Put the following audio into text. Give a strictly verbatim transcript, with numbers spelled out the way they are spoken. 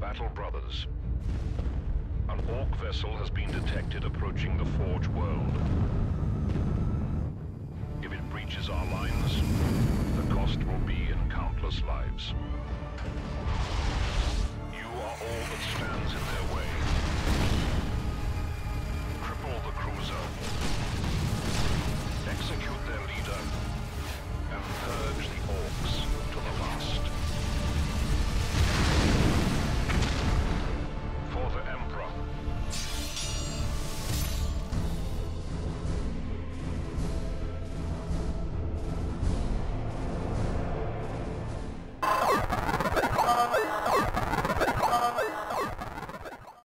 Battle Brothers. An Orc vessel has been detected approaching the Forge world. If it breaches our lines, the cost will be in countless lives. You are all that stands in their